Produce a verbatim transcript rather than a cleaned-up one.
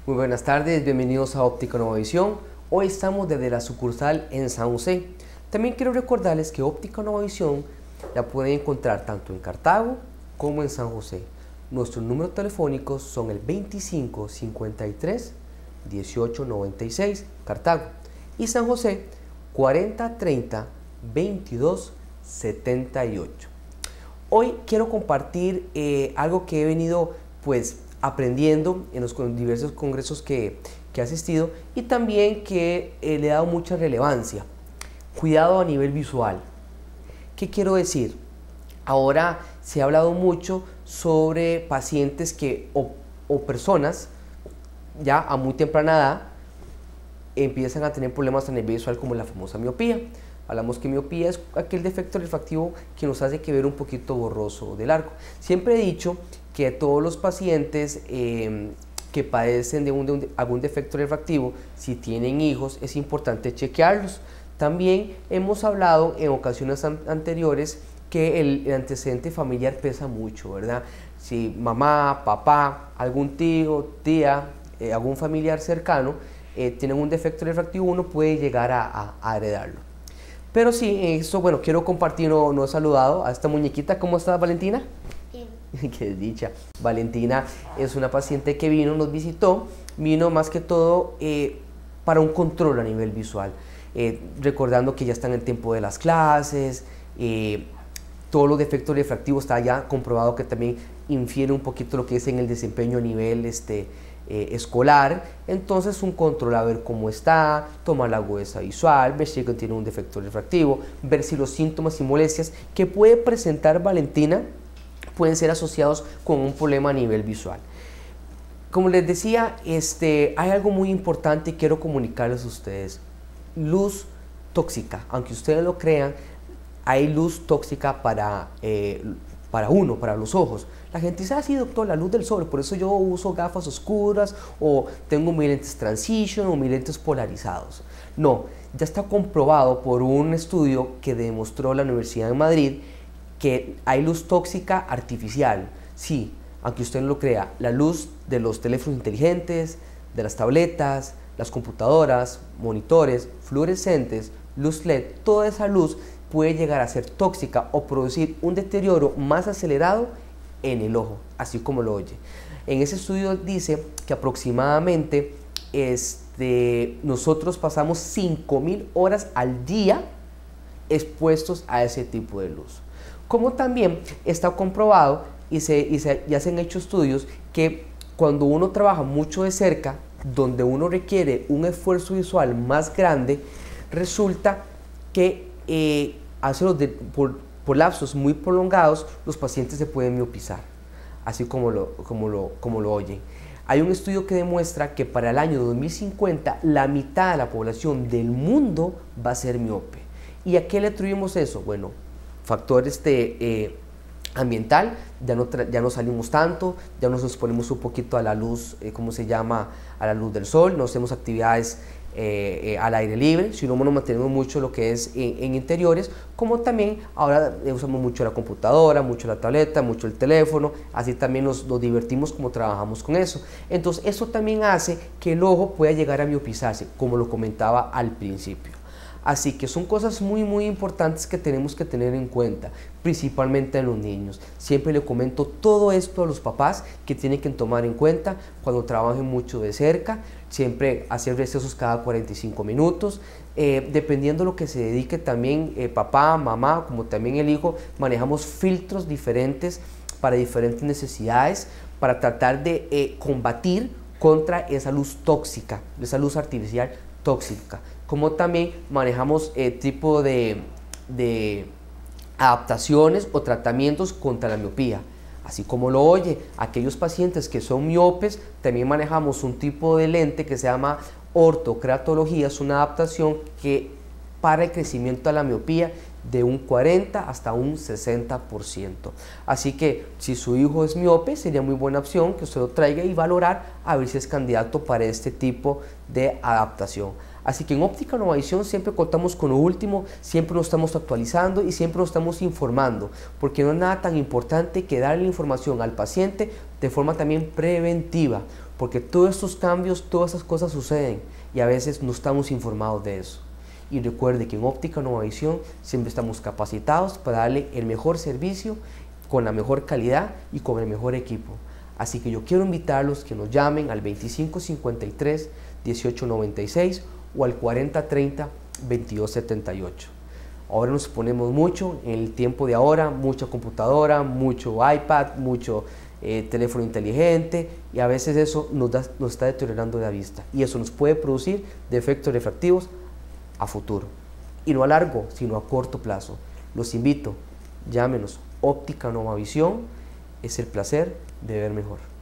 Muy buenas tardes, bienvenidos a Óptica Nueva Visión. Hoy estamos desde la sucursal en San José. También quiero recordarles que Óptica Nueva Visión la pueden encontrar tanto en Cartago como en San José. Nuestros números telefónicos son el veinticinco cincuenta y tres dieciocho noventa y seis, Cartago, y San José cuarenta treinta veintidós setenta y ocho. Hoy quiero compartir eh, algo que he venido pues aprendiendo en los diversos congresos que, que he asistido y también que eh, le he dado mucha relevancia. Cuidado a nivel visual. ¿Qué quiero decir? Ahora se ha hablado mucho sobre pacientes que o, o personas ya a muy temprana edad empiezan a tener problemas a nivel visual como la famosa miopía. Hablamos que miopía es aquel defecto refractivo que nos hace que ver un poquito borroso de largo. Siempre he dicho que todos los pacientes eh, que padecen de, un, de un, algún defecto refractivo, si tienen hijos, es importante chequearlos. También hemos hablado en ocasiones an anteriores que el, el antecedente familiar pesa mucho, ¿verdad? Si mamá, papá, algún tío, tía, eh, algún familiar cercano eh, tienen un defecto refractivo, uno puede llegar a, a, a heredarlo. Pero sí, eso, bueno, quiero compartir, no, no he saludado a esta muñequita. ¿Cómo estás, Valentina? Bien. Qué dicha. Valentina es una paciente que vino, nos visitó, vino más que todo eh, para un control a nivel visual. Eh, recordando que ya está en el tiempo de las clases, eh, todos los defectos refractivos está ya comprobado que también infiere un poquito lo que es en el desempeño a nivel este, eh, escolar. Entonces un control a ver cómo está, tomar la agudeza visual, ver si tiene un defecto refractivo, ver si los síntomas y molestias que puede presentar Valentina pueden ser asociados con un problema a nivel visual. Como les decía, este, hay algo muy importante y quiero comunicarles a ustedes. Luz tóxica, aunque ustedes lo crean, hay luz tóxica para, eh, para uno, para los ojos. La gente dice, ah, sí, doctor, la luz del sol, por eso yo uso gafas oscuras o tengo mis lentes transition o mis lentes polarizados. No, ya está comprobado por un estudio que demostró la Universidad de Madrid que hay luz tóxica artificial. Sí, aunque usted no lo crea, la luz de los teléfonos inteligentes, de las tabletas, las computadoras, monitores, fluorescentes, luz L E D, toda esa luz puede llegar a ser tóxica o producir un deterioro más acelerado en el ojo, así como lo oye. En ese estudio dice que aproximadamente este, nosotros pasamos cinco mil horas al día expuestos a ese tipo de luz. Como también está comprobado y se, y se ya se han hecho estudios que cuando uno trabaja mucho de cerca, donde uno requiere un esfuerzo visual más grande, resulta que eh, hace los de, por, por lapsos muy prolongados los pacientes se pueden miopizar, así como lo, como, lo, como lo oyen. Hay un estudio que demuestra que para el año dos mil cincuenta la mitad de la población del mundo va a ser miope. ¿Y a qué le atribuimos eso? Bueno, factores de... Eh, ambiental, ya no, ya no salimos tanto, ya nos exponemos un poquito a la luz, eh, ¿cómo se llama? A la luz del sol, no hacemos actividades eh, eh, al aire libre, sino nos mantenemos mucho lo que es en, en interiores, como también ahora usamos mucho la computadora, mucho la tableta, mucho el teléfono, así también nos, nos divertimos como trabajamos con eso. Entonces eso también hace que el ojo pueda llegar a miopizarse, como lo comentaba al principio. Así que son cosas muy muy importantes que tenemos que tener en cuenta, principalmente en los niños. Siempre le comento todo esto a los papás que tienen que tomar en cuenta cuando trabajen mucho de cerca, siempre hacer recesos cada cuarenta y cinco minutos, eh, dependiendo de lo que se dedique también eh, papá, mamá, como también el hijo, manejamos filtros diferentes para diferentes necesidades, para tratar de eh, combatir contra esa luz tóxica, esa luz artificial tóxica. Como también manejamos eh, tipo de, de adaptaciones o tratamientos contra la miopía. Así como lo oye, aquellos pacientes que son miopes, también manejamos un tipo de lente que se llama ortocreatología, es una adaptación que para el crecimiento de la miopía de un cuarenta hasta un sesenta por ciento. Así que si su hijo es miope, sería muy buena opción que usted lo traiga y valorar a ver si es candidato para este tipo de adaptación. Así que en Óptica Nueva Visión siempre contamos con lo último, siempre nos estamos actualizando y siempre nos estamos informando, porque no es nada tan importante que darle información al paciente de forma también preventiva, porque todos estos cambios, todas esas cosas suceden y a veces no estamos informados de eso. Y recuerde que en Óptica Novavisión siempre estamos capacitados para darle el mejor servicio, con la mejor calidad y con el mejor equipo. Así que yo quiero invitarlos que nos llamen al veinticinco cincuenta y tres, dieciocho noventa y seis o al cuarenta treinta, veintidós setenta y ocho. Ahora nos ponemos mucho en el tiempo de ahora, mucha computadora, mucho iPad, mucho eh, teléfono inteligente, y a veces eso nos, da, nos está deteriorando la vista y eso nos puede producir defectos refractivos a futuro, y no a largo, sino a corto plazo. Los invito, llámenos. Óptica Novavisión, es el placer de ver mejor.